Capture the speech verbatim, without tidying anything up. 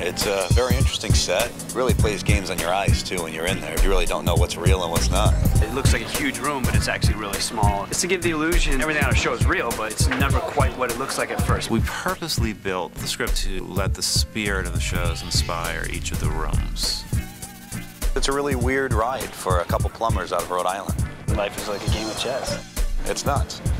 It's a very interesting set. It really plays games on your eyes, too, when you're in there. You really don't know what's real and what's not. It looks like a huge room, but it's actually really small. It's to give the illusion everything on a show is real, but it's never quite what it looks like at first. We purposely built the script to let the spirit of the shows inspire each of the rooms. It's a really weird ride for a couple plumbers out of Rhode Island. Life is like a game of chess. It's nuts.